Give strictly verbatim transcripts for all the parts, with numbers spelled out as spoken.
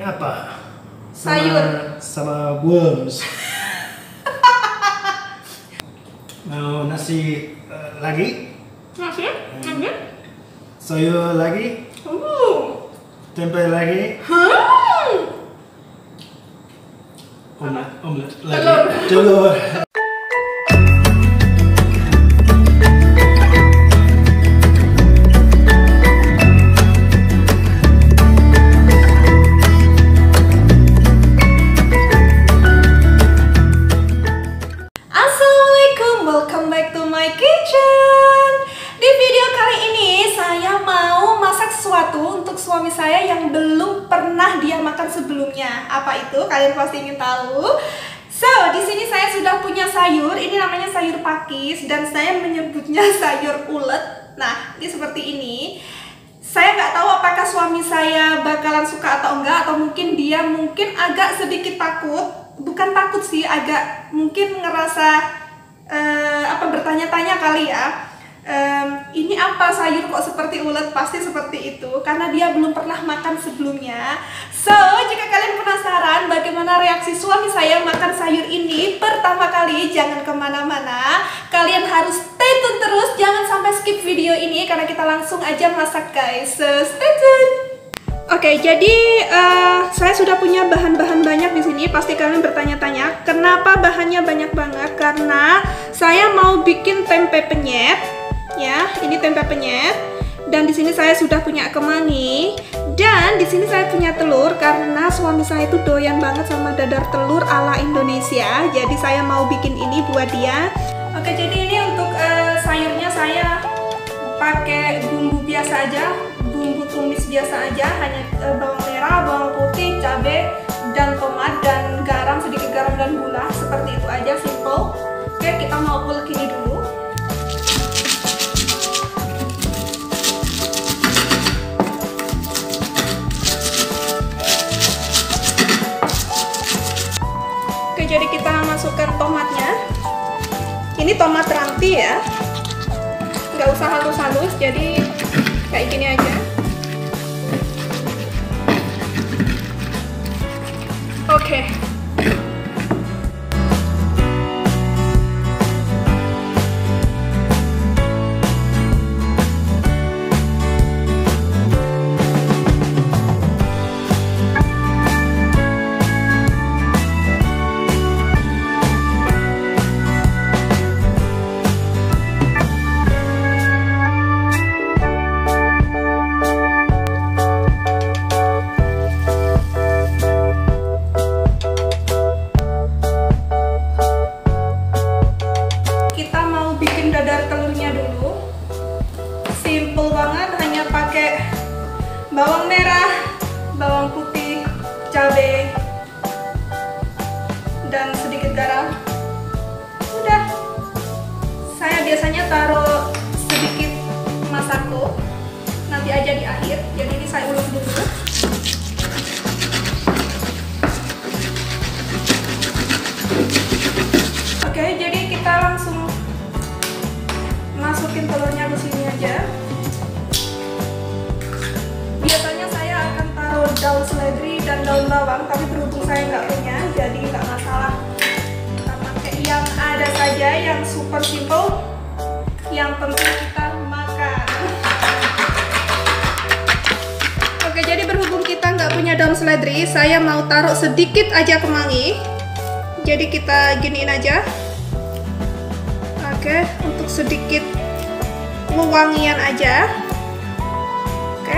apa? Sayur. Sama, sama worms. Mau nasi uh, lagi? Nasi? Nasi? Sayur lagi? Uh. Tempe lagi? Hmm. Omelet, omelet lagi? Telur. Telur. Untuk suami saya yang belum pernah dia makan sebelumnya. Apa itu? Kalian pasti ingin tahu. So, di sini saya sudah punya sayur. Ini namanya sayur pakis dan saya menyebutnya sayur ulet. Nah, ini seperti ini. Saya nggak tahu apakah suami saya bakalan suka atau enggak, atau mungkin dia mungkin agak sedikit takut. Bukan takut sih, agak mungkin ngerasa uh, apa bertanya-tanya kali ya. Um, ini apa sayur kok seperti ulet? Pasti seperti itu karena dia belum pernah makan sebelumnya. So, jika kalian penasaran bagaimana reaksi suami saya makan sayur ini pertama kali, jangan kemana-mana. Kalian harus stay tune terus, jangan sampai skip video ini karena kita langsung aja masak guys. So, stay tune. Oke, okay, jadi uh, saya sudah punya bahan-bahan banyak di sini. Pasti kalian bertanya-tanya, kenapa bahannya banyak banget? Karena saya mau bikin tempe penyet. Ya, ini tempe penyet. Dan di sini saya sudah punya kemangi. Dan di sini saya punya telur karena suami saya itu doyan banget sama dadar telur ala Indonesia. Jadi saya mau bikin ini buat dia. Oke, jadi ini untuk uh, sayurnya saya pakai bumbu biasa aja, bumbu tumis biasa aja, hanya uh, bawang merah, bawang putih, cabai, dan tomat, dan garam, sedikit garam dan gula. Seperti itu aja, simple. Oke, kita mau ulek ini dulu. Jadi kita masukkan tomatnya. Ini tomat ranti ya, nggak usah halus-halus, jadi kayak gini aja. Oke. Dadar telurnya dulu, simple banget, hanya pakai bawang merah, bawang putih, cabai, dan sedikit garam. Udah. Saya biasanya taruh sedikit masako, nanti aja di akhir. Jadi ini saya ulek dulu. Oke, jadi kita langsung masukin telurnya ke sini aja. Biasanya saya akan taruh daun seledri dan daun bawang, tapi berhubung saya nggak punya, jadi nggak masalah. Kita pakai yang ada saja, yang super simple. Yang penting kita makan. Oke, jadi berhubung kita nggak punya daun seledri, saya mau taruh sedikit aja kemangi. Jadi kita giniin aja. Oke, untuk sedikit wewangian aja. Oke.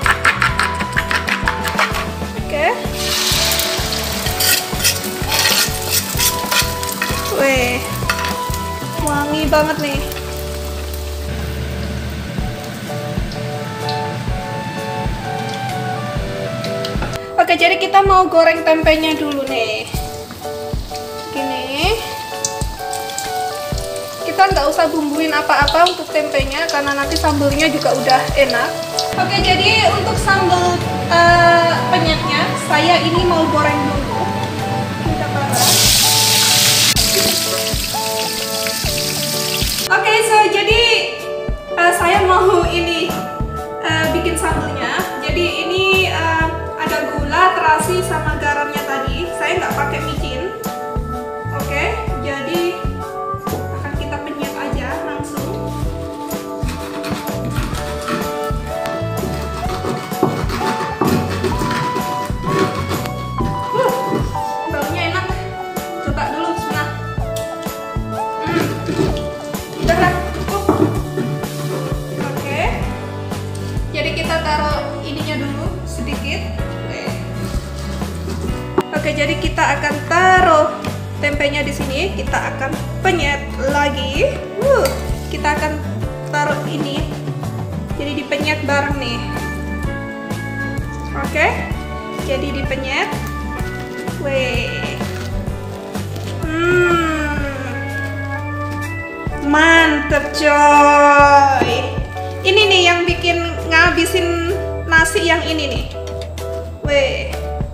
Oke. Weh, wangi banget nih. Oke, jadi kita mau goreng tempenya dulu nih. Gini. Kita nggak usah bumbuin apa-apa untuk tempenya karena nanti sambelnya juga udah enak. Oke, jadi untuk sambal uh, penyetnya saya ini mau goreng dulu. Kita taruh. Oke, so jadi uh, saya mau ini uh, bikin sambelnya. Jadi ini uh, ada gula, gula, terasi, sama garamnya tadi. Saya nggak pakai micin. Oke, jadi akan kita penyet aja langsung. Uh, baunya enak. Coba dulu, bismillah. Hmm, udah lah, cukup. Oke, jadi kita taruh ininya dulu sedikit. Oke, jadi kita akan taruh tempenya di sini. Kita akan penyet lagi. Uh, kita akan taruh ini. Jadi dipenyet bareng nih. Oke, jadi dipenyet. Weh, hmm, mantep coy. Ini nih yang bikin ngabisin nasi yang ini nih. Weh.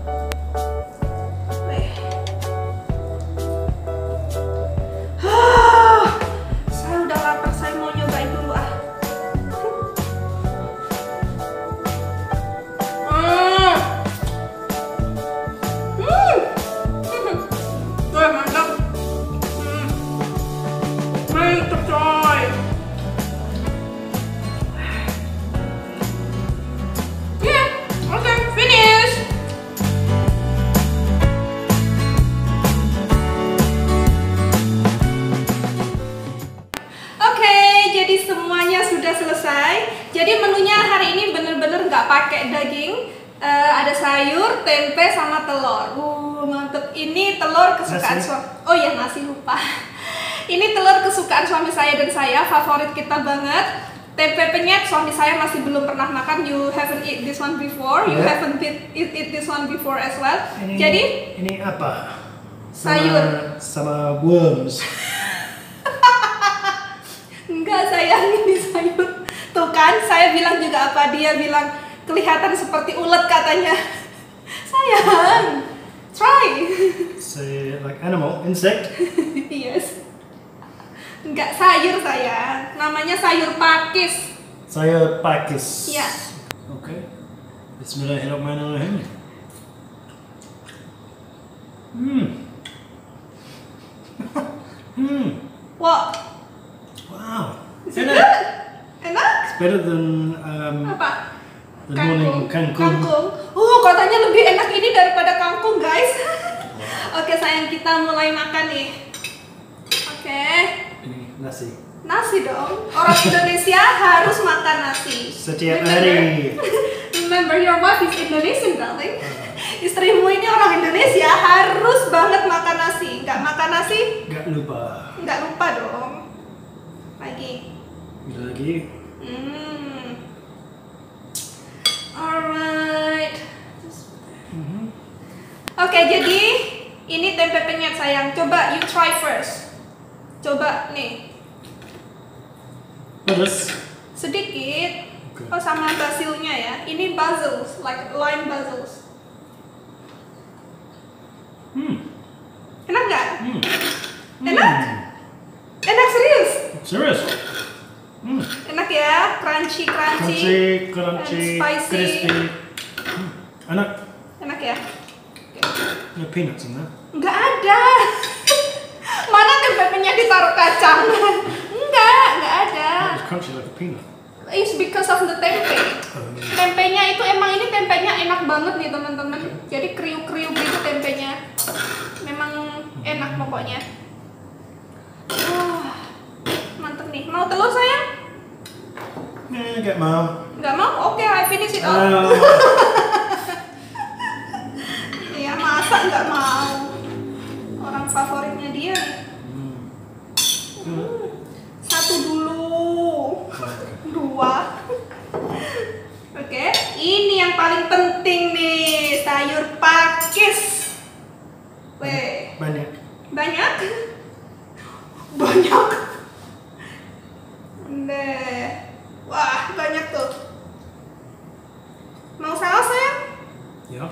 Selesai. Jadi menunya hari ini bener-bener nggak pakai daging. Uh, ada sayur, tempe, sama telur. Uh, mantep. Ini telur kesukaan suami. Oh ya, nasi lupa. Ini telur kesukaan suami saya dan saya, favorit kita banget. Tempe penyet suami saya masih belum pernah makan. You haven't eat this one before. You yeah. haven't eat, eat, eat this one before as well. Ini, Jadi ini apa? Sayur. Sama, sama worms. Enggak sayang, ini sayur. Tuh kan, saya bilang juga apa, dia bilang kelihatan seperti ulet katanya. Sayang, try. Say like animal, insect. Yes. Enggak, sayur sayang. Namanya sayur pakis. Sayur pakis. Iya. Oke. Okay. Bismillahirrahmanirrahim. Hmm. Hmm. What? Wow. Is it good? Enak? It's better than um, apa? the morning kangkung. Kangkung. Uh, katanya lebih enak ini daripada kangkung, guys. Oke, sayang, kita mulai makan nih. Oke. Ini nasi. Nasi dong. Orang Indonesia harus makan nasi. Setiap Remember? hari. Remember, your wife is Indonesian, darling. Istrimu ini orang Indonesia, harus banget makan nasi. Nggak makan nasi? Nggak lupa. Nggak lupa dong. Lagi. Lagi. Hmm. Alright. Mm-hmm. Oke, jadi ini tempe penyet sayang. Coba you try first. Coba nih. Pedas. Sedikit. Okay. Oh, sama basilnya ya. Ini basils, like lime basils. Hmm. Enak nggak? Hmm. Enak? Enak serius? Serius? Hmm. Enak ya, crunchy, crunchy, Crunchy, crunchy, and spicy. crispy. Hmm. Enak. Enak ya? No peanuts in that. Nggak ada. Mana tempenya ditaruh kacang? Enggak, nggak ada. It's crunchy like a peanut. It's because of the tempe. Um, Tempenya itu emang ini tempenya enak banget nih teman-teman. Jadi kriuk-kriuk gitu tempenya. Memang enak pokoknya. Wah, mantep nih. Mau telur sayang? yeah, get mau. Nggak mau? Oke, I finish it all. Uh, Iya, masa nggak mau? Orang favoritnya dia nih. hmm. Satu dulu. Dua. Oke, ini yang paling penting nih, sayur pakis. Weh, Banyak. banyak? Banyak. Nah, wah banyak tuh. Mau saus sayang? Ya.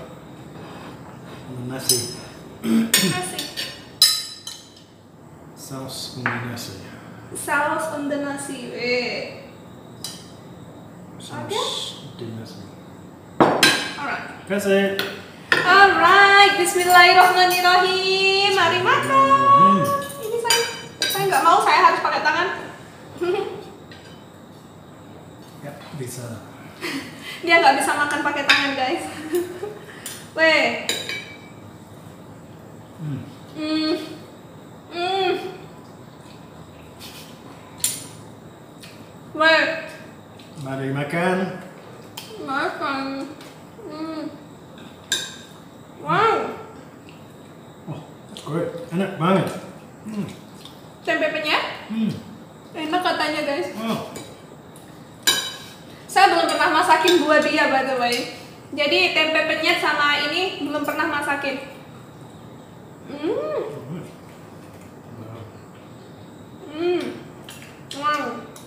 Nasi. Nasi. Saus on the nasi. Saus on the nasi. Weh. Saus Okay. di nasi. Alright. That's it. Alright, Bismillahirrahmanirrahim. Mari makan. Ini saya, saya nggak mau, saya harus pakai tangan. Ya, bisa. Dia nggak bisa makan pakai tangan, guys. Weh. Hmm. Hmm. Hmm. Weh. Mari makan. Makan. Hmm. Wow. Oh, that's great. Enak banget. Hmm. Tempe penyet. Hmm. Enak katanya, guys. Wow. Saya belum pernah masakin buat dia, by the way. Jadi tempe penyet sama ini belum pernah masakin. Hmm. Wow. Hmm. Wow.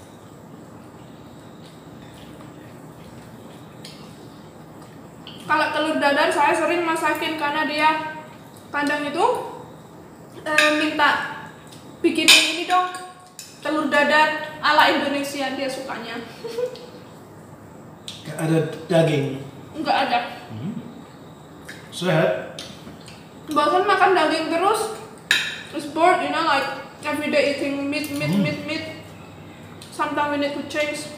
Kalau telur dadar saya sering masakin karena dia kadang itu eh, minta bikinin ini dong, telur dadar ala Indonesia, dia sukanya. Gak ada daging. Enggak ada. Hmm. Sehat. Bosan makan daging terus, it's bored, you know, like every day eating meat, meat, Hmm. meat, meat. Sometimes we need to change.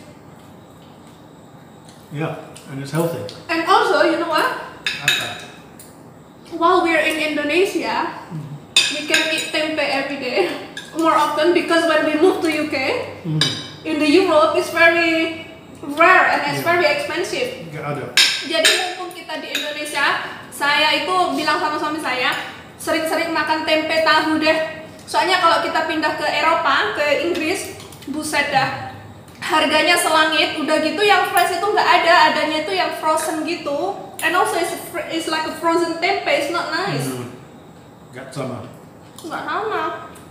Yeah, and it's healthy. And also, you know what? Apa? While we're in Indonesia, we can eat tempe every day more often because when we move to U K, Hmm. in the Europe, it's very rare and it's Yeah. very expensive. Gak ada. Jadi mumpung kita di Indonesia, saya itu bilang sama suami saya, sering-sering makan tempe tahu deh. Soalnya kalau kita pindah ke Eropa, ke Inggris, buset dah, harganya selangit. Udah gitu yang fresh itu nggak ada, adanya itu yang frozen gitu. And also it's, fr- it's like a frozen tempe, it's not nice. Hmm. Gak sama. Nggak sama.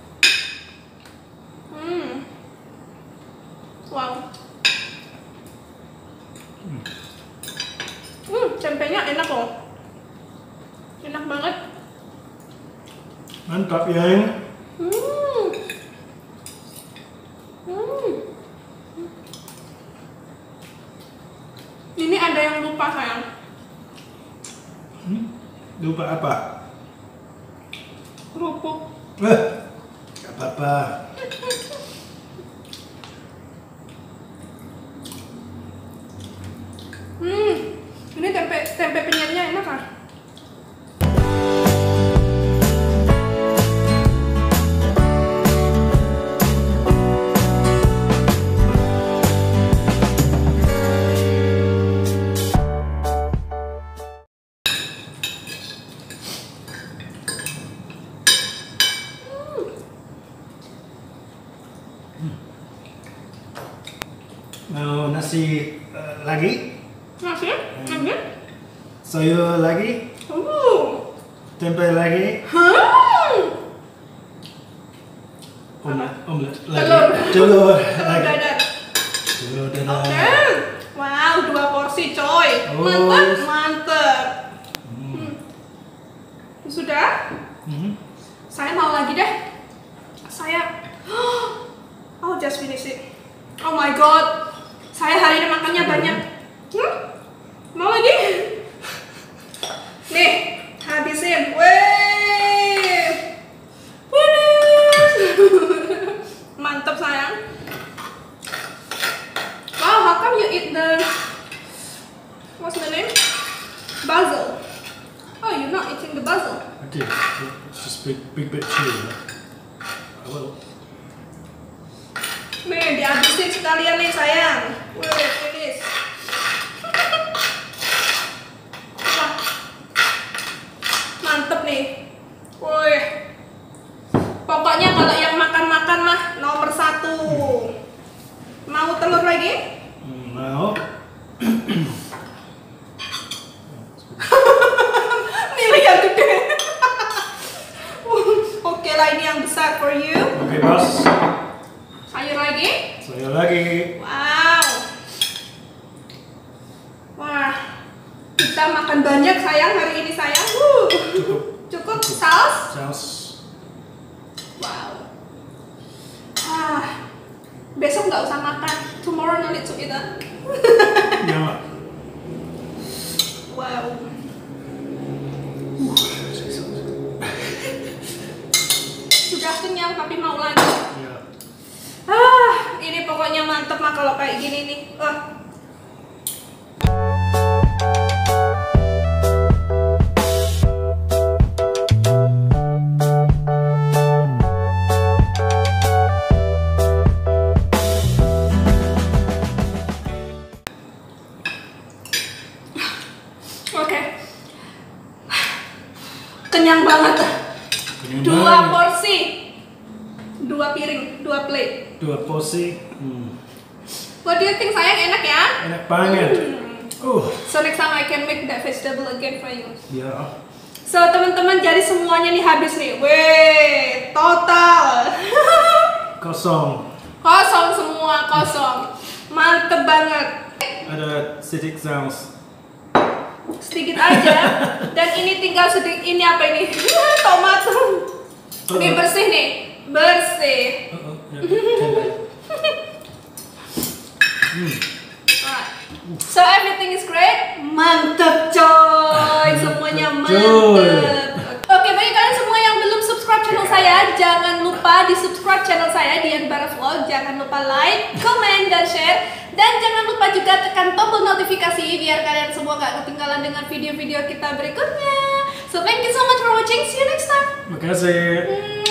Hmm. Wow. Hmm, tempenya enak loh. Enak banget. Mantap, yang. Hmm. Hmm. Ini ada yang lupa sayang. Hmm? Lupa apa? Kerupuk. Eh, gak apa-apa. Hmm. Ini tempe tempe penyetnya enak ah. Mau nasi eh, lagi? Nasi? Nasi? Sayur lagi? Uh. Tempe lagi? Hmm. Omelet, omelet lagi? Telur. Telur Telur lagi? dadar. Telur Oke. dadar. Wow, dua porsi coy. Oh. Mantap, mantap. Hmm. Hmm. Sudah? Hmm. Saya mau lagi deh. Saya oh just finish it. Oh my god. Saya hari ini makannya banyak. Hmm? Mau lagi? Nih, habisin. Wih. Panas. Mantap sayang. Wow, how come you eat the what's the name? Basil. Oh, you're not eating the basil. I did. It's just big, big bit chewy. Huh? I will. Nih, dihabisin sekalian nih sayang. Wih, finish. Wah. Mantep nih. Wih. Pokoknya kalau yang makan-makan mah nomor satu. Mau telur lagi? Hmm, mau. Milih yang gede. Oke lah, ini yang besar for you. Oke, bos. Sayur lagi? Sayur lagi. Wow. Wah. Kita makan banyak sayang hari ini sayang. Wuh. Cukup. Cukup saus? Saus. Wow. Ah. Besok nggak usah makan. Tomorrow no need to eat. ah. Ya. Wow. kenyang tapi mau lagi. Ya. Ah, ini pokoknya mantep mah kalau kayak gini nih. Uh. Oke, kenyang banget. Kenyang Dua banget. porsi, dua piring, dua plate. Dua porsi. Hmm. What do you think, sayang? Enak ya? Enak banget. Hmm. Uh. So next time I can make that vegetable again for you. Ya. So teman-teman, jadi semuanya nih habis nih. Weh, total Kosong. kosong semua, kosong. Mantep banget. Ada sedikit saus. Sedikit aja. Dan ini tinggal sedikit, ini apa ini? Tomat. Ini bersih nih, bersih. Uh, uh, ya. Hmm. Alright. So everything is great. Mantep coy, semuanya Mantep, coy. mantep. Oke, bagi kalian semua yang belum subscribe channel saya, jangan lupa di subscribe channel saya Dian Bara Vlog. Jangan lupa like, comment, dan share. Dan jangan lupa juga tekan tombol notifikasi biar kalian semua gak ketinggalan dengan video-video kita berikutnya. So thank you so much for watching. See you next time. Makasih. Hmm.